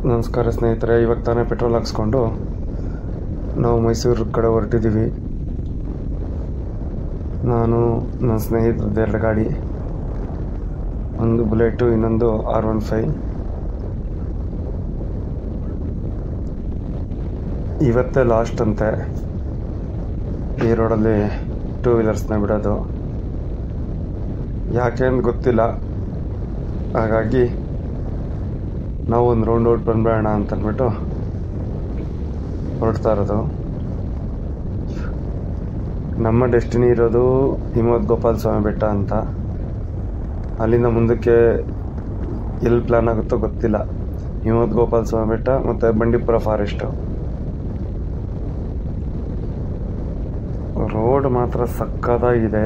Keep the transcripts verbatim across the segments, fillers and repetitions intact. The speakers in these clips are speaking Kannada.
ನಮಸ್ಕಾರ ಸ್ನೇಹಿತರೆ, ಇವಾಗ ತಾನೇ ಪೆಟ್ರೋಲ್ ಹಾಕ್ಸ್ಕೊಂಡು ನಾವು ಮೈಸೂರು ಕಡೆ ಹೊರಟಿದ್ದೀವಿ. ನಾನು ನನ್ನ ಸ್ನೇಹಿತರದ್ದು ಎರಡು ಗಾಡಿ, ಒಂದು ಬುಲೆಟು, ಇನ್ನೊಂದು ಆರ್ ಒನ್ ಫೈವ್. ಇವತ್ತೇ ಲಾಸ್ಟ್ ಅಂತೆ ಈ ರೋಡಲ್ಲಿ ಟೂ ವೀಲರ್ಸ್ನ ಬಿಡೋದು. ಯಾಕೆ ಅಂತ ಗೊತ್ತಿಲ್ಲ. ಹಾಗಾಗಿ ನಾವು ಒಂದು ರೌಂಡ್ ಔಟ್ ಬಂದ್ಬೇಡ ಅಂತಂದ್ಬಿಟ್ಟು ಹೊರಡ್ತಾ ಇರೋದು. ನಮ್ಮ ಡೆಸ್ಟಿನಿ ಇರೋದು ಹಿಮವದ್ ಗೋಪಾಲ ಸ್ವಾಮಿ ಬೆಟ್ಟ ಅಂತ. ಅಲ್ಲಿಂದ ಮುಂದಕ್ಕೆ ಎಲ್ಲಿ ಪ್ಲ್ಯಾನ್ ಆಗುತ್ತೋ ಗೊತ್ತಿಲ್ಲ. ಹಿಮವದ್ ಗೋಪಾಲ ಸ್ವಾಮಿ ಬೆಟ್ಟ ಮತ್ತು ಬಂಡೀಪುರ ಫಾರೆಸ್ಟು. ರೋಡ್ ಮಾತ್ರ ಸಕ್ಕತ್ತಾಗಿದೆ.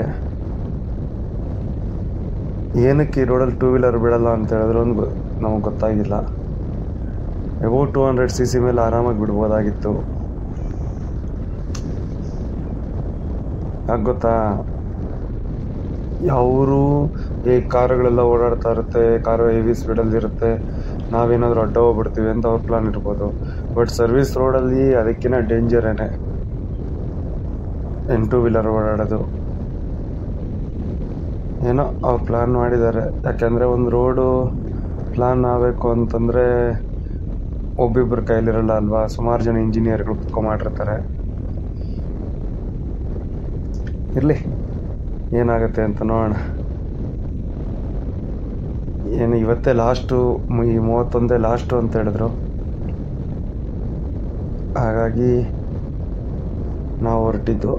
ಏನಕ್ಕೆ ಈ ರೋಡಲ್ಲಿ ಟೂ ವೀಲರ್ ಬಿಡಲ್ಲ ಅಂತ ಹೇಳಿದ್ರೆ ಒಂದು ನಮಗೆ ಗೊತ್ತಾಗಿಲ್ಲ. Above two hundred C C ಮೇಲೆ ಆರಾಮಾಗಿ ಬಿಡ್ಬೋದಾಗಿತ್ತು. ಯಾಕೆ ಗೊತ್ತಾ, ಅವರು ಈ ಕಾರುಗಳೆಲ್ಲ ಓಡಾಡ್ತಾ ಇರುತ್ತೆ, ಕಾರು ಹೆವಿ ಸ್ಪೀಡಲ್ಲಿ ಇರುತ್ತೆ, ನಾವೇನಾದರೂ ಅಡ್ಡ ಹೋಗ್ಬಿಡ್ತೀವಿ ಅಂತ ಅವ್ರ ಪ್ಲಾನ್ ಇರ್ಬೋದು. ಬಟ್ ಸರ್ವಿಸ್ ರೋಡಲ್ಲಿ ಅದಕ್ಕಿಂತ ಡೇಂಜರೇನೆ ಏನು ಟೂ ವೀಲರ್ ಓಡಾಡೋದು. ಏನೋ ಅವ್ರು ಪ್ಲ್ಯಾನ್ ಮಾಡಿದ್ದಾರೆ. ಯಾಕೆಂದರೆ ಒಂದು ರೋಡು ಪ್ಲ್ಯಾನ್ ಆಗಬೇಕು ಅಂತಂದರೆ ಒಬ್ಬಿಬ್ಬರ ಕೈಲಿರಲ್ಲ ಅಲ್ವಾ. ಸುಮಾರು ಜನ ಇಂಜಿನಿಯರ್ಗಳು ಕುತ್ಕೊಂಡ್ಮಾಡಿರ್ತಾರೆ. ಇರಲಿ, ಏನಾಗುತ್ತೆ ಅಂತ ನೋಡೋಣ. ಏನು ಇವತ್ತೇ ಲಾಸ್ಟು, ಈ ಮೂವತ್ತೊಂದೇ ಲಾಸ್ಟು ಅಂತ ಹೇಳಿದ್ರು. ಹಾಗಾಗಿ ನಾವು ಹೊರಟಿದ್ದು.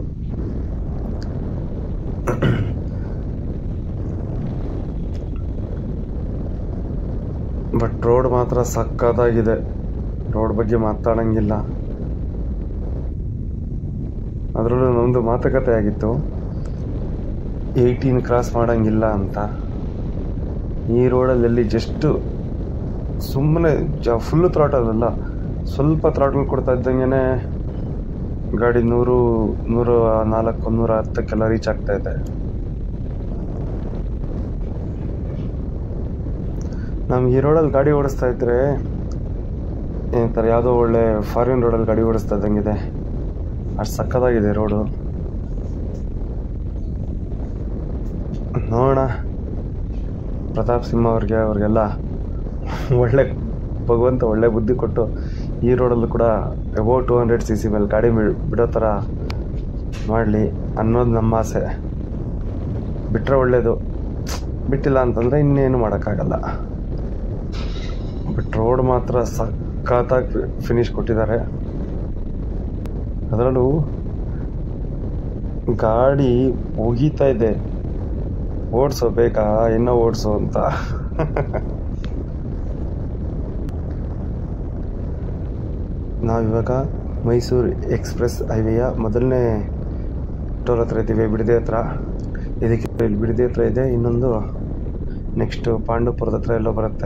ಬಟ್ ರೋಡ್ ಮಾತ್ರ ಸಕ್ಕತ್ತಾಗಿದೆ. ರೋಡ್ ಬಗ್ಗೆ ಮಾತಾಡೋಂಗಿಲ್ಲ. ಅದರಲ್ಲೂ ನಮ್ಮದು ಮಾತುಕತೆ ಆಗಿತ್ತು ಏಯ್ಟೀನ್ ಕ್ರಾಸ್ ಮಾಡೋಂಗಿಲ್ಲ ಅಂತ. ಈ ರೋಡಲ್ಲಿ ಎಲ್ಲಿ ಜಸ್ಟು ಸುಮ್ಮನೆ ಜ ಫುಲ್ಲು ಥ್ರಾಟಲ್ಲ, ಸ್ವಲ್ಪ ಥ್ರಾಟಲ್ ಕೊಡ್ತಾ ಇದ್ದಂಗೆ ಗಾಡಿ ನೂರು ನೂರ ನಾಲ್ಕು ನೂರ ಹತ್ತಕ್ಕೆಲ್ಲ ರೀಚ್ ಆಗ್ತಾಯಿದೆ. ನಮ್ಗೆ ಈ ರೋಡಲ್ಲಿ ಗಾಡಿ ಓಡಿಸ್ತಾ ಇದ್ರೆ ಏನಂತಾರೆ, ಯಾವುದೋ ಒಳ್ಳೆ ಫಾರಿನ್ ರೋಡಲ್ಲಿ ಗಾಡಿ ಓಡಿಸ್ತಾ ಇದ್ದಂಗಿದೆ. ಅಷ್ಟು ಸಕ್ಕತ್ತಾಗಿದೆ ರೋಡು. ನೋಡೋಣ, ಪ್ರತಾಪ್ ಸಿಂಹ ಅವ್ರಿಗೆ ಅವ್ರಿಗೆಲ್ಲ ಒಳ್ಳೆ ಭಗವಂತ ಒಳ್ಳೆ ಬುದ್ಧಿ ಕೊಟ್ಟು ಈ ರೋಡಲ್ಲೂ ಕೂಡ above two hundred C C ಮೇಲೆ ಗಾಡಿ ಬಿಡೋ ಥರ ಮಾಡಲಿ ಅನ್ನೋದು ನಮ್ಮ ಆಸೆ. ಬಿಟ್ಟರೆ ಒಳ್ಳೆಯದು, ಬಿಟ್ಟಿಲ್ಲ ಅಂತಂದರೆ ಇನ್ನೇನು ಮಾಡೋಕ್ಕಾಗಲ್ಲ. ಬಟ್ ರೋಡ್ ಮಾತ್ರ ಸಕ್ಕತ್ತಾಗಿ ಫಿನಿಶ್ ಕೊಟ್ಟಿದ್ದಾರೆ. ಅದರಲ್ಲೂ ಗಾಡಿ ಒಗೀತಾ ಇದೆ. ಓಡಿಸೋ ಬೇಕಾ, ಇನ್ನೂ ಓಡಿಸೋ ಅಂತ. ನಾವಿವಾಗ ಮೈಸೂರು ಎಕ್ಸ್ಪ್ರೆಸ್ ಹೈವೇಯ ಮೊದಲನೇ ಟೋಲ್ ಹತ್ರ ಇದ್ದೀವಿ, ಬಿಡದಿ ಹತ್ರ. ಇದಕ್ಕೆ ಇಲ್ಲಿ ಬಿಡದಿ ಹತ್ರ ಇದೆ, ಇನ್ನೊಂದು ನೆಕ್ಸ್ಟು ಪಾಂಡವಪುರದ ಹತ್ರ ಎಲ್ಲೋ ಬರುತ್ತೆ.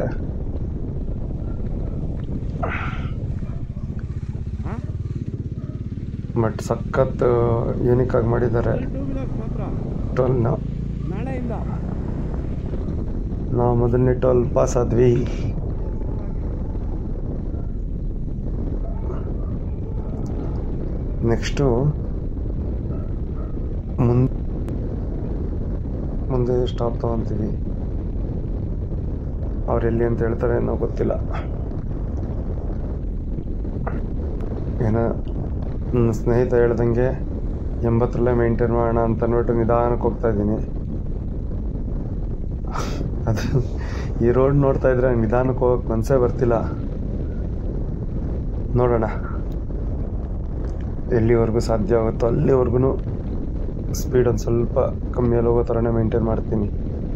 ಬಟ್ ಸಖತ್ ಯೂನಿಕಾಗಿ ಮಾಡಿದ್ದಾರೆ ಟೋಲ್ನ. ನಾವು ಮೊದಲನೇ ಟೋಲ್ ಪಾಸ್ ಆದ್ವಿ. ನೆಕ್ಸ್ಟು ಮುಂದೆ ಮುಂದೆ ಸ್ಟಾಪ್ ತೊಗೊತೀವಿ. ಅವ್ರು ಎಲ್ಲಿ ಅಂತ ಹೇಳ್ತಾರೆ ಏನೋ ಗೊತ್ತಿಲ್ಲ. ಏನೋ ನನ್ನ ಸ್ನೇಹಿತ ಹೇಳ್ದಂಗೆ ಎಂಬತ್ತರಲ್ಲೇ ಮೇಂಟೈನ್ ಮಾಡೋಣ ಅಂತ ಅಂದ್ಬಿಟ್ಟು ನಿಧಾನಕ್ಕೆ ಹೋಗ್ತಾ ಇದ್ದೀನಿ. ಅದು ಈ ರೋಡ್ ನೋಡ್ತಾ ಇದ್ರೆ ನಿಧಾನಕ್ಕೆ ಹೋಗೋಕ್ಕೆ ಮನಸ್ಸೇ ಬರ್ತಿಲ್ಲ. ನೋಡೋಣ ಎಲ್ಲಿವರೆಗೂ ಸಾಧ್ಯ ಆಗುತ್ತೋ ಅಲ್ಲಿವರೆಗೂ ಸ್ಪೀಡ್ ಒಂದು ಸ್ವಲ್ಪ ಕಮ್ಮಿಯಲ್ಲಿ ಹೋಗೋ ಥರನೇ ಮೇಂಟೈನ್ ಮಾಡ್ತೀನಿ.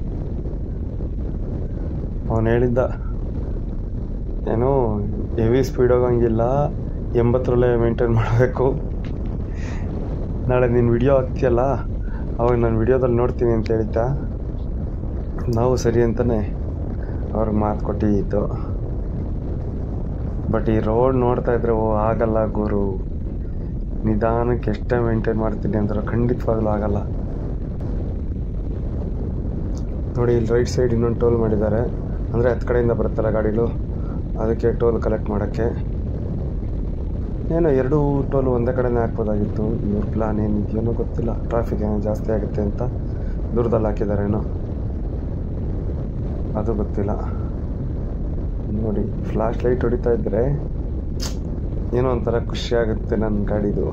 ಅವನು ಹೇಳಿದ್ದ ಏನೋ ಹೆವಿ ಸ್ಪೀಡ್ ಹೋಗೋಂಗಿಲ್ಲ, ಎಂಬತ್ತರಲ್ಲೇ ಮೇಂಟೈನ್ ಮಾಡಬೇಕು. ನಾಳೆ ನೀನು ವಿಡಿಯೋ ಹಾಕ್ತೀಯಲ್ಲ, ಅವಾಗ ನಾನು ವಿಡಿಯೋದಲ್ಲಿ ನೋಡ್ತೀನಿ ಅಂತ ಹೇಳಿದ್ದ. ನಾವು ಸರಿ ಅಂತಲೇ ಅವ್ರಿಗೆ ಮಾತು ಕೊಟ್ಟಿದ್ದು. ಬಟ್ ಈ ರೋಡ್ ನೋಡ್ತಾ ಇದ್ರೆ ಓ ಆಗಲ್ಲ ಗುರು, ನಿಧಾನಕ್ಕೆ ಎಷ್ಟೇ ಮೇಂಟೈನ್ ಮಾಡ್ತೀನಿ ಅಂದ್ರೆ ಖಂಡಿತವಾಗ್ಲೂ ಆಗಲ್ಲ. ನೋಡಿ ಇಲ್ಲಿ ರೈಟ್ ಸೈಡ್ ಇನ್ನೊಂದು ಟೋಲ್ ಮಾಡಿದ್ದಾರೆ. ಅಂದರೆ ಹತ್ತು ಕಡೆಯಿಂದ ಬರುತ್ತಲ್ಲ ಗಾಡಿಗಳು, ಅದಕ್ಕೆ ಟೋಲ್ ಕಲೆಕ್ಟ್ ಮಾಡೋಕ್ಕೆ. ಏನೋ ಎರಡು ಟೋಲ್ ಒಂದೇ ಕಡೆನೇ ಹಾಕ್ಬೋದಾಗಿತ್ತು. ಇವ್ರ ಪ್ಲಾನ್ ಏನಿದೆಯೋ ಗೊತ್ತಿಲ್ಲ. ಟ್ರಾಫಿಕ್ ಏನೋ ಜಾಸ್ತಿ ಆಗುತ್ತೆ ಅಂತ ದೂರದಲ್ಲಿ ಹಾಕಿದಾರೇನೋ ಅದು ಗೊತ್ತಿಲ್ಲ. ನೋಡಿ ಫ್ಲಾಶ್ ಲೈಟ್ ಹೊಡಿತಾ ಇದ್ದರೆ ಏನೋ ಒಂಥರ ಖುಷಿ ಆಗುತ್ತೆ ನನ್ನ ಗಾಡಿದು.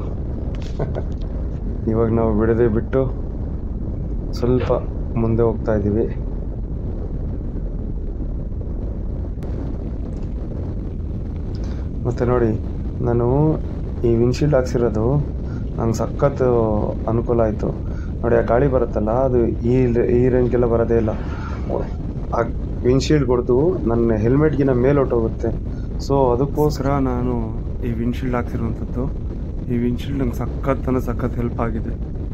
ಇವಾಗ ನಾವು ಬಿಡದೆ ಬಿಟ್ಟು ಸ್ವಲ್ಪ ಮುಂದೆ ಹೋಗ್ತಾ ಇದ್ದೀವಿ. ಮತ್ತು ನೋಡಿ ನಾನು ಈ ವಿಂಡ್ಶೀಲ್ಡ್ ಹಾಕ್ಸಿರೋದು ನಂಗೆ ಸಖತ್ ಅನುಕೂಲ ಆಯಿತು. ನೋಡಿ ಆ ಗಾಳಿ ಬರುತ್ತಲ್ಲ ಅದು ಈ ಈ ರೇಂಜ್ಗೆಲ್ಲ ಬರೋದೇ ಇಲ್ಲ. ಆ ವಿಂಡ್ಶೀಲ್ಡ್ ಹೊಡೆದು ನನ್ನ ಹೆಲ್ಮೆಟ್ಗಿನ ಮೇಲೆ ಹೊಟ್ಟೋಗುತ್ತೆ. ಸೊ ಅದಕ್ಕೋಸ್ಕರ ನಾನು ಈ ವಿಂಡ್ಶೀಲ್ಡ್ ಹಾಕ್ಸಿರುವಂಥದ್ದು. ಈ ವಿಂಡ್ಶೀಲ್ಡ್ ನಂಗೆ ಸಖತ್ ಅಂದರೆ ಸಖತ್ ಹೆಲ್ಪ್ ಆಗಿದೆ.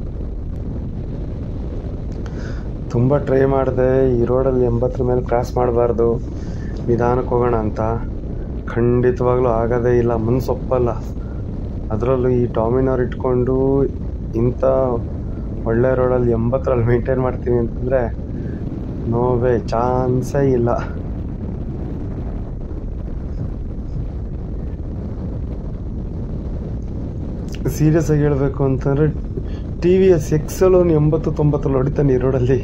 ತುಂಬ ಟ್ರೈ ಮಾಡಿದೆ ಈ ರೋಡಲ್ಲಿ ಎಂಬತ್ತರ ಮೇಲೆ ಕ್ರಾಸ್ ಮಾಡಬಾರ್ದು, ನಿಧಾನಕ್ಕೆ ಹೋಗೋಣ ಅಂತ. ಖಂಡಿತವಾಗ್ಲೂ ಆಗೋದೇ ಇಲ್ಲ, ಮನಸ್ಸೊಪ್ಪಲ್ಲ. ಅದರಲ್ಲೂ ಈ ಡಾಮಿನರ್ ಇಟ್ಕೊಂಡು ಇಂಥ ಒಳ್ಳೆ ರೋಡಲ್ಲಿ ಎಂಬತ್ತರಲ್ಲಿ ಮೇಂಟೈನ್ ಮಾಡ್ತೀನಿ ಅಂತಂದರೆ ನೋವೇ ಚಾನ್ಸೇ ಇಲ್ಲ. ಸೀರಿಯಸ್ ಆಗಿ ಹೇಳಬೇಕು ಅಂತಂದರೆ ಟಿ ವಿ ಎಸ್ ಎಕ್ಸಲ್ ಒಂದು ಎಂಬತ್ತು ತೊಂಬತ್ತರಲ್ಲಿ ಹೊಡಿತಾನೆ ಈ ರೋಡಲ್ಲಿ.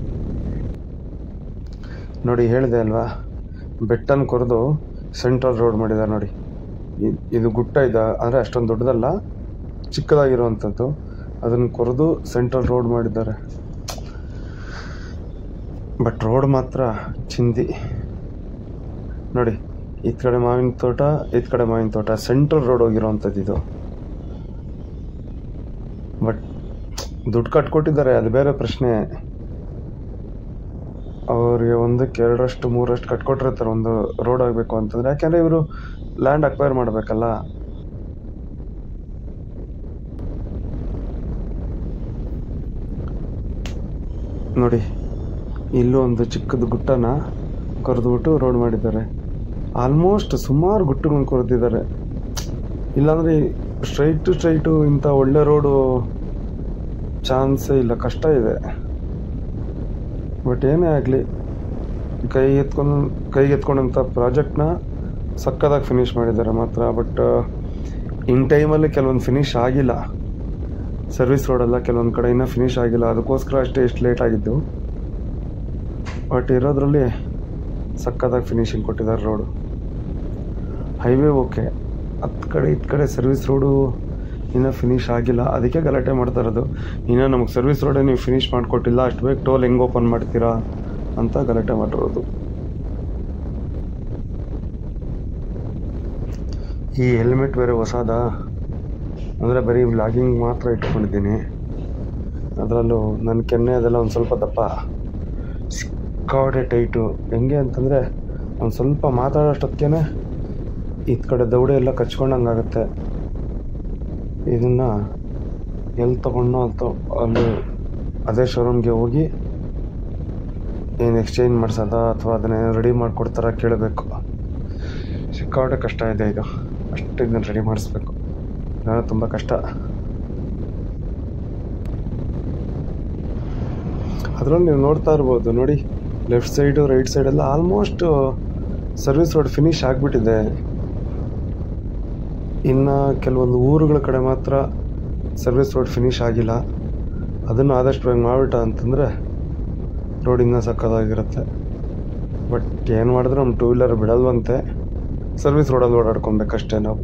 ನೋಡಿ ಹೇಳಿದೆ ಅಲ್ವಾ, ಬೆಟ್ಟನ ಕೊರೆದು ಸೆಂಟ್ರಲ್ ರೋಡ್ ಮಾಡಿದ್ದಾರೆ. ನೋಡಿ ಇದು ಗುಟ್ಟ ಇದೆ ಅಂದರೆ ಅಷ್ಟೊಂದು ದೊಡ್ಡದಲ್ಲ, ಚಿಕ್ಕದಾಗಿರುವಂಥದ್ದು. ಅದನ್ನು ಕೊರೆದು ಸೆಂಟ್ರಲ್ ರೋಡ್ ಮಾಡಿದ್ದಾರೆ. ಬಟ್ ರೋಡ್ ಮಾತ್ರ ಚಿಂದಿ. ನೋಡಿ ಈ ಕಡೆ ಮಾವಿನ ತೋಟ, ಈ ಕಡೆ ಮಾವಿನ ತೋಟ, ಸೆಂಟ್ರಲ್ ರೋಡ್ ಹೋಗಿರೋವಂಥದ್ದು ಇದು. ಬಟ್ ದುಡ್ಡು ಕಟ್ಕೊಟ್ಟಿದ್ದಾರೆ, ಅದು ಬೇರೆ ಪ್ರಶ್ನೆ. ಅವ್ರಿಗೆ ಒಂದಕ್ಕೆ ಎರಡರಷ್ಟು ಮೂರಷ್ಟು ಕಟ್ಕೊಟ್ಟಿರ್ತಾರೆ ಒಂದು ರೋಡ್ ಆಗಬೇಕು ಅಂತಂದರೆ. ಯಾಕೆಂದರೆ ಇವರು ಲ್ಯಾಂಡ್ ಅಕ್ವೈರ್ ಮಾಡಬೇಕಲ್ಲ. ನೋಡಿ ಇಲ್ಲೂ ಒಂದು ಚಿಕ್ಕದು ಗುಟ್ಟನ ಕೊರೆದ್ಬಿಟ್ಟು ರೋಡ್ ಮಾಡಿದ್ದಾರೆ. ಆಲ್ಮೋಸ್ಟ್ ಸುಮಾರು ಗುಟ್ಟುಗಳನ್ನು ಕೊರೆದಿದ್ದಾರೆ. ಇಲ್ಲಾಂದರೆ ಸ್ಟ್ರೈಟು ಸ್ಟ್ರೈಟು ಇಂಥ ಒಳ್ಳೆ ರೋಡು ಚಾನ್ಸೇ ಇಲ್ಲ, ಕಷ್ಟ ಇದೆ. ಬಟ್ ಏನೇ ಆಗಲಿ ಕೈ ಎತ್ಕೊಂಡು ಕೈಗೆ ಎತ್ಕೊಂಡಂಥ ಪ್ರಾಜೆಕ್ಟ್ನ ಸಕ್ಕದಾಗಿ ಫಿನಿಷ್ ಮಾಡಿದ್ದಾರೆ ಮಾತ್ರ. ಬಟ್ ಇನ್ ಟೈಮಲ್ಲಿ ಕೆಲವೊಂದು ಫಿನಿಷ್ ಆಗಿಲ್ಲ. ಸರ್ವಿಸ್ ರೋಡೆಲ್ಲ ಕೆಲವೊಂದು ಕಡೆ ಇನ್ನೂ ಫಿನಿಷ್ ಆಗಿಲ್ಲ. ಅದಕ್ಕೋಸ್ಕರ ಅಷ್ಟೇ ಇಷ್ಟು ಲೇಟ್ ಆಗಿದ್ದು. ಬಟ್ ಇರೋದ್ರಲ್ಲಿ ಸಕ್ಕದಾಗಿ ಫಿನಿಷಿಂಗ್ ಕೊಟ್ಟಿದ್ದಾರೆ ರೋಡು. ಹೈವೇ ಓಕೆ, ಹತ್ತು ಕಡೆ ಇತ್ತು ಕಡೆ ಸರ್ವಿಸ್ ರೋಡು ಇನ್ನೂ ಫಿನಿಷ್ ಆಗಿಲ್ಲ. ಅದಕ್ಕೆ ಗಲಾಟೆ ಮಾಡ್ತಾ ಇರೋದು. ಇನ್ನೂ ನಮಗೆ ಸರ್ವಿಸ್ ರೋಡೇ ನೀವು ಫಿನಿಷ್ ಮಾಡಿಕೊಟ್ಟಿಲ್ಲ, ಅಷ್ಟು ಬೇಗ ಟೋಲ್ ಹೆಂಗೆ ಓಪನ್ ಮಾಡ್ತೀರಾ ಅಂತ ಗಲಾಟೆ ಮಾಡಿರೋದು. ಈ ಹೆಲ್ಮೆಟ್ ಬೇರೆ ಹೊಸದಾ, ಅಂದರೆ ಬರೀ ವ್ಲಾಗಿಂಗ್ ಮಾತ್ರ ಇಟ್ಕೊಂಡಿದ್ದೀನಿ. ಅದರಲ್ಲೂ ನನ್ನ ಕೆನ್ನೆ ಅದೆಲ್ಲ ಒಂದು ಸ್ವಲ್ಪ ದಪ್ಪ, ಸಿಕ್ಕಾಡೆ ಟೈಟು. ಹೆಂಗೆ ಅಂತಂದರೆ ಒಂದು ಸ್ವಲ್ಪ ಮಾತಾಡೋಷ್ಟೊತ್ತಿಗೆ ಈ ಕಡೆ ದೌಡೆ ಎಲ್ಲ ಕಚ್ಕೊಂಡಂಗೆ ಆಗುತ್ತೆ. ಇದನ್ನು ಎಲ್ಲಿ ತೊಗೊಂಡು ಅಂತ ಅಲ್ಲಿ ಅದೇ ಶೋರೂಮ್ಗೆ ಹೋಗಿ ಏನು ಎಕ್ಸ್ಚೇಂಜ್ ಮಾಡಿಸೋದ ಅಥವಾ ಅದನ್ನೇ ರೆಡಿ ಮಾಡಿಕೊಡ್ತಾರ ಕೇಳಬೇಕು. ಸಿಕ್ಕಾಪಟ್ಟೆ ಕಷ್ಟ ಇದೆ ಇದು. ಅಷ್ಟು ಇದನ್ನು ರೆಡಿ ಮಾಡಿಸ್ಬೇಕು, ನಾನು ತುಂಬ ಕಷ್ಟ. ಅದರಲ್ಲಿ ನೀವು ನೋಡ್ತಾ ಇರ್ಬೋದು ನೋಡಿ, ಲೆಫ್ಟ್ ಸೈಡು ರೈಟ್ ಸೈಡೆಲ್ಲ ಆಲ್ಮೋಸ್ಟ್ ಸರ್ವಿಸ್ ರೋಡ್ ಫಿನಿಷ್ ಆಗಿಬಿಟ್ಟಿದೆ. ಇನ್ನು ಕೆಲವೊಂದು ಊರುಗಳ ಕಡೆ ಮಾತ್ರ ಸರ್ವಿಸ್ ರೋಡ್ ಫಿನಿಷ್ ಆಗಿಲ್ಲ. ಅದನ್ನು ಆದಷ್ಟು ಬೇಗ ಮಾಡಿಬಿಟ್ಟ ಅಂತಂದರೆ ರೋಡ್ ಇನ್ನೂ ಸಕ್ಕತ್ತಾಗಿರುತ್ತೆ. ಬಟ್ ಏನು ಮಾಡಿದ್ರೆ ನಮ್ಮ ಟೂ ವೀಲರ್ ಬಿಡಲ್ವಂತೆ, ಸರ್ವಿಸ್ ರೋಡಲ್ಲಿ ಓಡಾಡ್ಕೊಬೇಕಷ್ಟೇ ನಾವು.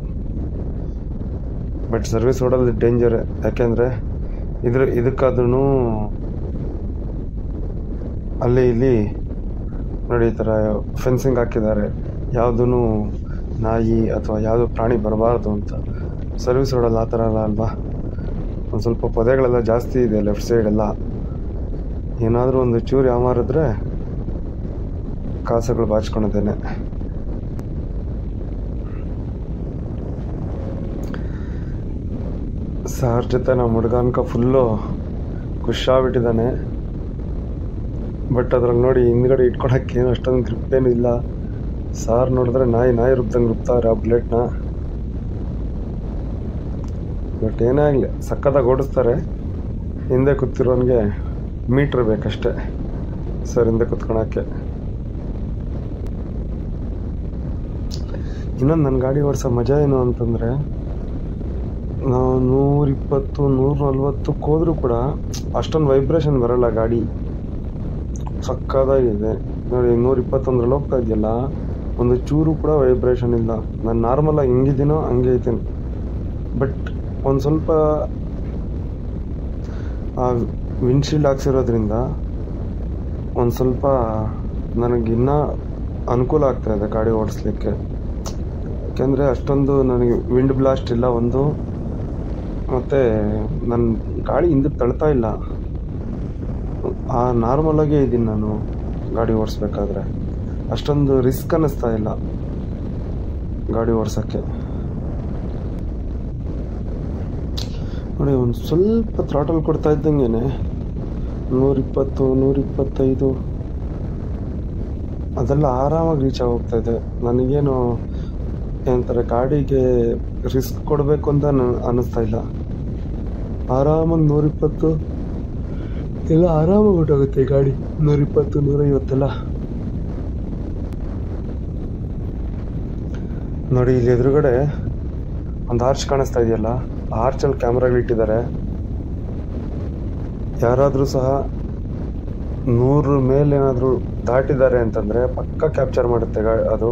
ಬಟ್ ಸರ್ವಿಸ್ ರೋಡಲ್ಲಿ ಡೇಂಜರ್, ಯಾಕೆಂದರೆ ಇದ್ರ ಇದಕ್ಕಾದ್ರೂ ಅಲ್ಲಿ ಇಲ್ಲಿ ನೋಡಿ ಈ ಥರ ಫೆನ್ಸಿಂಗ್ ಹಾಕಿದ್ದಾರೆ, ಯಾವುದೂ ನಾಯಿ ಅಥವಾ ಯಾವುದೋ ಪ್ರಾಣಿ ಬರಬಾರ್ದು ಅಂತ. ಸರ್ವಿಸ್ ರೋಡಲ್ಲಿ ಆ ಥರ ಅಲ್ಲ ಅಲ್ವಾ, ಒಂದು ಸ್ವಲ್ಪ ಪೊದೆಗಳೆಲ್ಲ ಜಾಸ್ತಿ ಇದೆ ಲೆಫ್ಟ್ ಸೈಡೆಲ್ಲ. ಏನಾದರೂ ಒಂದು ಚೂರು ಯಾವ ಮಾರಿದ್ರೆ ಕಾಸುಗಳು ಬಾಚ್ಕೊಂಡಿದ್ದೇನೆ. ಸಾರ್ ಜೊತೆ ನಮ್ಮ ಹುಡುಗನ್ಕ ಫುಲ್ಲು ಖುಷಿಯಾಗ್ಬಿಟ್ಟಿದ್ದಾನೆ. ಬಟ್ ಅದ್ರಲ್ಲಿ ನೋಡಿ ಹಿಂದ್ಗಡೆ ಇಟ್ಕೊಳಕ್ಕೆ ಏನು ಅಷ್ಟೊಂದು ಗ್ರಿಪ್ ಏನು ಇಲ್ಲ. ಸಾರ್ ನೋಡಿದ್ರೆ ನಾಯಿ ನಾಯಿ ರುಬ್ದಂಗೆ ರುಬ್ತಾರೆ ಆ ಬುಲೆಟ್ನ. ಬಟ್ ಏನೇ ಆಗಲಿ ಸಕ್ಕತ್ತಾಗಿ ಓಡಿಸ್ತಾರೆ. ಹಿಂದೆ ಕೂತಿರೋನಿಗೆ ಮೀಟ್ರ್ ಬೇಕಷ್ಟೆ ಸರ್ ಹಿಂದೆ ಕೂತ್ಕೊಳಕ್ಕೆ. ಇನ್ನೊಂದು ನನ್ನ ಗಾಡಿ ಓಡಿಸೋ ಮಜಾ ಏನು ಅಂತಂದರೆ, ನಾವು ನೂರಿಪ್ಪತ್ತು ನೂರ ನಲ್ವತ್ತಕ್ಕೆ ಹೋದರೂ ಕೂಡ ಅಷ್ಟೊಂದು ವೈಬ್ರೇಷನ್ ಬರೋಲ್ಲ ಗಾಡಿ. ಸಕ್ಕತ್ತಾಗಿದೆ ನೋಡಿ. ನೂರ ಇಪ್ಪತ್ತೊಂದರಲ್ಲಿ ಹೋಗ್ತಾ ಇದೆಯಲ್ಲ, ಒಂದು ಚೂರು ಕೂಡ ವೈಬ್ರೇಷನ್ ಇಲ್ಲ. ನಾನು ನಾರ್ಮಲಾಗಿ ಹೆಂಗಿದ್ದೀನೋ ಹಂಗೆ ಇದ್ದೀನಿ. ಬಟ್ ಒಂದು ಸ್ವಲ್ಪ ಆ ವಿಂಡ್ಶೀಲ್ಡ್ ಹಾಕ್ಸಿರೋದ್ರಿಂದ ಒಂದು ಸ್ವಲ್ಪ ನನಗಿನ್ನೂ ಅನುಕೂಲ ಆಗ್ತಾಯಿದೆ ಗಾಡಿ ಓಡಿಸ್ಲಿಕ್ಕೆ. ಯಾಕೆಂದರೆ ಅಷ್ಟೊಂದು ನನಗೆ ವಿಂಡ್ ಬ್ಲಾಸ್ಟ್ ಇಲ್ಲ ಒಂದು, ಮತ್ತು ನನ್ನ ಗಾಡಿ ಹಿಂದಕ್ಕೆ ತಳ್ತಾ ಇಲ್ಲ. ಆ ನಾರ್ಮಲಾಗೇ ಇದ್ದೀನಿ ನಾನು ಗಾಡಿ ಓಡಿಸ್ಬೇಕಾದ್ರೆ. ಅಷ್ಟೊಂದು ರಿಸ್ಕ್ ಅನ್ನಿಸ್ತಾ ಇಲ್ಲ ಗಾಡಿ ಓಡಿಸೋಕ್ಕೆ. ನೋಡಿ, ಒಂದು ಸ್ವಲ್ಪ ಥ್ರಾಟಲ್ ಕೊಡ್ತಾ ಇದ್ದಂಗೆ ನೂರಿಪ್ಪತ್ತು ನೂರಿಪ್ಪತ್ತೈದು ಅದೆಲ್ಲ ಆರಾಮಾಗಿ ರೀಚ್ ಆಗೋಗ್ತಾಯಿದೆ. ನನಗೇನು ಏನಂತಾರೆ, ಗಾಡಿಗೆ ರಿಸ್ಕ್ ಕೊಡಬೇಕು ಅಂತ ಅನ್ನಿಸ್ತಾ ಇಲ್ಲ. ಆರಾಮಾಗಿ ನೂರಿಪ್ಪತ್ತು ಎಲ್ಲ ಆರಾಮಾಗಿ ಹೊರಟೋಗುತ್ತೆ ಗಾಡಿ. ನೂರಿಪ್ಪತ್ತು ನೂರೈವತ್ತೆಲ್ಲ ನೋಡಿ. ಇಲ್ಲಿ ಎದುರುಗಡೆ ಒಂದು ಆರ್ಚ್ ಕಾಣಿಸ್ತಾ ಇದೆಯಲ್ಲ, ಆ ಆರ್ಚಲ್ಲಿ ಕ್ಯಾಮ್ರಾಗಳಿಟ್ಟಿದ್ದಾರೆ. ಯಾರಾದರೂ ಸಹ ನೂರ ಮೇಲೆ ಏನಾದರೂ ದಾಟಿದ್ದಾರೆ ಅಂತಂದರೆ ಪಕ್ಕ ಕ್ಯಾಪ್ಚರ್ ಮಾಡುತ್ತೆ ಗಾ ಅದು.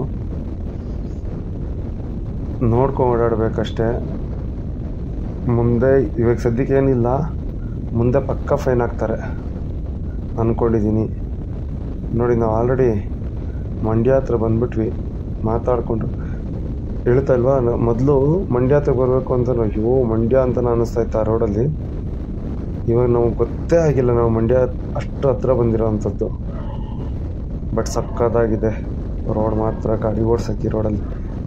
ನೋಡ್ಕೊಂಡು ಓಡಾಡಬೇಕಷ್ಟೇ. ಮುಂದೆ ಇವಾಗ ಸದ್ಯಕ್ಕೆ ಏನಿಲ್ಲ, ಮುಂದೆ ಪಕ್ಕ ಫೈನ್ ಹಾಕ್ತಾರೆ ಅಂದ್ಕೊಂಡಿದ್ದೀನಿ. ನೋಡಿ, ನಾವು ಆಲ್ರೆಡಿ ಮಂಡ್ಯ ಹತ್ರ ಬಂದ್ಬಿಟ್ವಿ ಮಾತಾಡಿಕೊಂಡು. ಹೇಳ್ತಾ ಇಲ್ವಾ, ಮೊದಲು ಮಂಡ್ಯ ಹತ್ರ ಬರಬೇಕು ಅಂತ ಅಯ್ಯೋ ಮಂಡ್ಯ ಅಂತ ಅನ್ನಿಸ್ತಾ ಇತ್ತು ಆ ರೋಡಲ್ಲಿ. ಇವಾಗ ನಾವು ಗೊತ್ತೇ ಆಗಿಲ್ಲ ನಾವು ಮಂಡ್ಯ ಅಷ್ಟು ಹತ್ರ ಬಂದಿರೋ ಅಂಥದ್ದು. ಬಟ್ ಸಕ್ಕತ್ತಾಗಿದೆ ರೋಡ್ ಮಾತ್ರ ಗಾಡಿ ಓಡ್ಸೋಕ್ಕೆ ರೋಡಲ್ಲಿ.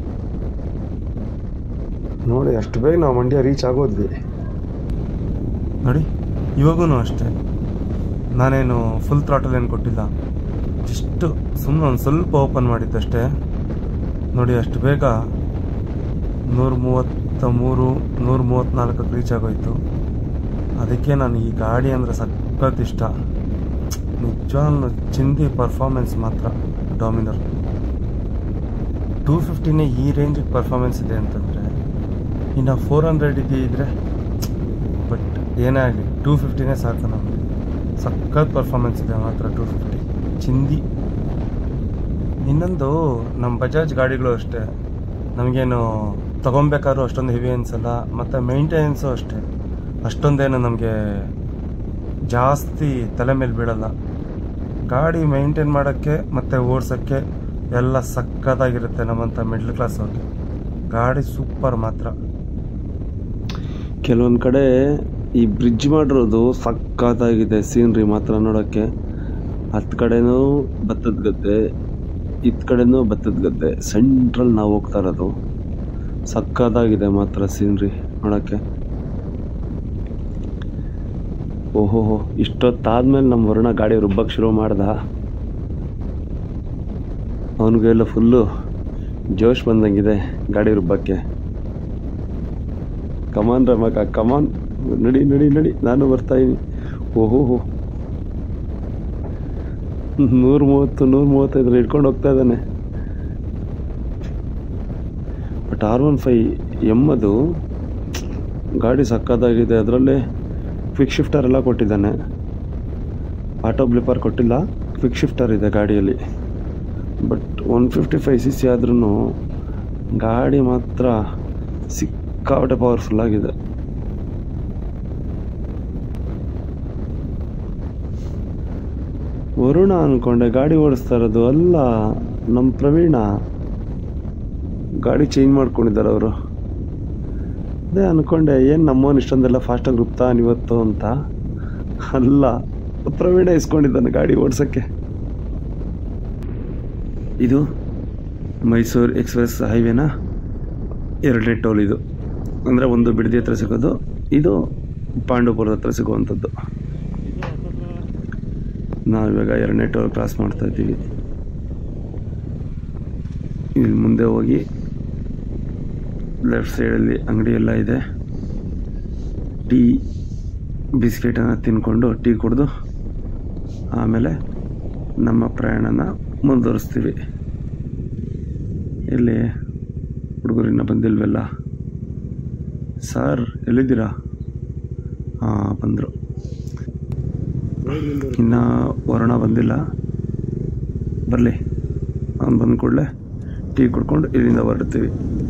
ನೋಡಿ, ಅಷ್ಟು ಬೇಗ ನಾವು ಮಂಡ್ಯ ರೀಚ್ ಆಗೋದ್ವಿ ನೋಡಿ. ಇವಾಗೂ ಅಷ್ಟೇ, ನಾನೇನು ಫುಲ್ ಥ್ರಾಟಲ್ ಏನು ಕೊಟ್ಟಿಲ್ಲ, ಜಸ್ಟ್ ಸುಮ್ಮನೆ ಒಂದು ಸ್ವಲ್ಪ ಓಪನ್ ಮಾಡಿದ್ದಷ್ಟೇ. ನೋಡಿ, ಅಷ್ಟು ಬೇಗ ನೂರ ಮೂವತ್ತ ಮೂರು ನೂರ ಮೂವತ್ತ್ನಾಲ್ಕಕ್ಕೆ ರೀಚ್ ಆಗೋಯ್ತು. ಅದಕ್ಕೆ ನಾನು ಈ ಗಾಡಿ ಅಂದರೆ ಸಖತ್ ಇಷ್ಟ. ನಿಜವಾಗ್ಲೂ ಚಿಂದಿ ಪರ್ಫಾರ್ಮೆನ್ಸ್ ಮಾತ್ರ ಡಾಮಿನರ್. ಟೂ ಫಿಫ್ಟಿನೇ ಈ ರೇಂಜಿಗೆ ಪರ್ಫಾರ್ಮೆನ್ಸ್ ಇದೆ ಅಂತಂದರೆ, ಇನ್ನು ಫೋರ್ ಹಂಡ್ರೆಡ್ ಇದ್ದರೆ ಬಟ್ ಏನೇ ಆಗಲಿ ಟೂ ಫಿಫ್ಟಿನೇ ಸಾಕು ನಮಗೆ. ಸಖತ್ ಪರ್ಫಾರ್ಮೆನ್ಸ್ ಇದೆ ಮಾತ್ರ ಟೂ ಫಿಫ್ಟಿ, ಚಿಂದಿ. ಇನ್ನೊಂದು, ನಮ್ಮ ಬಜಾಜ್ ಗಾಡಿಗಳು ಅಷ್ಟೇ, ನಮಗೇನು ತೊಗೊಬೇಕಾದ್ರೂ ಅಷ್ಟೊಂದು ಹೆವಿ ಅನಿಸಲ್ಲ. ಮತ್ತು ಮೇಂಟೆನೆನ್ಸು ಅಷ್ಟೇ ಅಷ್ಟೊಂದೇನು ನಮಗೆ ಜಾಸ್ತಿ ತಲೆ ಮೇಲೆ ಬೀಳಲ್ಲ. ಗಾಡಿ ಮೇಂಟೈನ್ ಮಾಡೋಕ್ಕೆ ಮತ್ತು ಓಡಿಸೋಕ್ಕೆ ಎಲ್ಲ ಸಕ್ಕತ್ತಾಗಿರುತ್ತೆ ನಮ್ಮಂಥ ಮಿಡ್ಲ್ ಕ್ಲಾಸ್ ಅವ್ರಿಗೆ. ಗಾಡಿ ಸೂಪರ್ ಮಾತ್ರ. ಕೆಲವೊಂದು ಕಡೆ ಈ ಬ್ರಿಡ್ಜ್ ಮಾಡಿರೋದು ಸಕ್ಕತ್ತಾಗಿದೆ ಸೀನ್ರಿ ಮಾತ್ರ ನೋಡೋಕ್ಕೆ. ಹತ್ತು ಕಡೆನೂ ಭತ್ತದ ಗದ್ದೆ, ಇತ್ತ ಕಡೆನೂ ಭತ್ತದ ಗದ್ದೆ, ಸೆಂಟ್ರಲ್ ನಾವು ಹೋಗ್ತಾ ಇರೋದು. ಸಕ್ಕತ್ತಾಗಿದೆ ಮಾತ್ರ ಸೀನ್ರಿ ನೋಡೋಕ್ಕೆ. ಓಹೋಹೋ, ಇಷ್ಟೊತ್ತಾದ್ಮೇಲೆ ನಮ್ಮ ವರುಣ ಗಾಡಿ ರುಬ್ಬಕ್ಕೆ ಶುರು ಮಾಡ್ದ. ಅವನಿಗೆಲ್ಲ ಫುಲ್ಲು ಜೋಶ್ ಬಂದಂಗಿದೆ ಗಾಡಿ ರುಬ್ಬಕ್ಕೆ. ಕಮಾನ್ ರಮಕ, ಕಮಾನ್, ನಡಿ ನಡಿ ನಡಿ, ನಾನು ಬರ್ತಾಯಿದ್ದೀನಿ. ಓಹೋಹೋ, ನೂರ ಮೂವತ್ತು ನೂರ ಮೂವತ್ತೈದರಲ್ಲಿ ಇಟ್ಕೊಂಡು ಹೋಗ್ತಾ ಇದ್ದಾನೆ. ಬಟ್ ಆರ್ ಒನ್ ಫೈ ಎಮ್ಮದು ಗಾಡಿ ಸಕ್ಕತ್ತಾಗಿದೆ. ಅದರಲ್ಲೇ ಕ್ವಿಕ್ ಶಿಫ್ಟರ್ ಎಲ್ಲ ಕೊಟ್ಟಿದ್ದಾನೆ. ಆಟೋ ಬ್ಲಿಪ್ಪರ್ ಕೊಟ್ಟಿಲ್ಲ, ಕ್ವಿಕ್ ಶಿಫ್ಟರ್ ಇದೆ ಗಾಡಿಯಲ್ಲಿ. But one fifty five C C ಆದ್ರೂ ಗಾಡಿ ಮಾತ್ರ ಸಿಕ್ಕಾಪಟ್ಟೆ ಪವರ್ಫುಲ್ ಆಗಿದೆ. ವರುಣ ಅಂದ್ಕೊಂಡೆ ಗಾಡಿ ಓಡಿಸ್ತಾ ಇರೋದು, ಅಲ್ಲ ನಮ್ಮ ಪ್ರವೀಣ. ಗಾಡಿ ಚೇಂಜ್ ಮಾಡ್ಕೊಂಡಿದ್ದಾರೆ ಅವರು. ಅದೇ ಅಂದ್ಕೊಂಡೆ, ಏನು ನಮ್ಮವನು ಇಷ್ಟೊಂದೆಲ್ಲ ಫಾಸ್ಟಾಗಿ ರುಬ್ತಾನೆ ಇವತ್ತು ಅಂತ. ಅಲ್ಲ, ಪ್ರವೀಣ ಇಸ್ಕೊಂಡಿದ್ದಾನೆ ಗಾಡಿ ಓಡಿಸೋಕ್ಕೆ. ಇದು ಮೈಸೂರು ಎಕ್ಸ್ಪ್ರೆಸ್ ಹೈವೇನ ಎರಡನೇ ಟೋಲ್. ಇದು ಅಂದರೆ ಒಂದು ಬಿಡದಿ ಹತ್ರ ಸಿಗೋದು, ಇದು ಪಾಂಡವಪುರದ ಹತ್ರ ಸಿಗುವಂಥದ್ದು. ನಾವಿವಾಗ ಎರಡನೇ ಟೋಲ್ ಕ್ರಾಸ್ ಮಾಡ್ತಾ ಇದ್ದೀವಿ. ಇಲ್ಲಿ ಮುಂದೆ ಹೋಗಿ ಲೆಫ್ಟ್ ಸೈಡಲ್ಲಿ ಅಂಗಡಿ ಎಲ್ಲ ಇದೆ. ಟೀ ಬಿಸ್ಕೆಟನ್ನು ತಿನ್ಕೊಂಡು ಟೀ ಕುಡಿದು ಆಮೇಲೆ ನಮ್ಮ ಪ್ರಯಾಣನ ಮುಂದುವರಿಸ್ತೀವಿ. ಇಲ್ಲಿ ಹುಡುಗರು ಇನ್ನೂ ಬಂದಿಲ್ವಲ್ಲ? ಸರ್ ಎಲ್ಲಿದ್ದೀರಾ? ಹಾಂ, ಬಂದರು. ಇನ್ನು ವರುಣ ಬಂದಿಲ್ಲ, ಬರಲಿ. ಅವ್ನು ಬಂದ ಕೂಡಲೇ ಟೀ ಕುಡ್ಕೊಂಡು ಇಲ್ಲಿಂದ ಹೊರಡ್ತೀವಿ.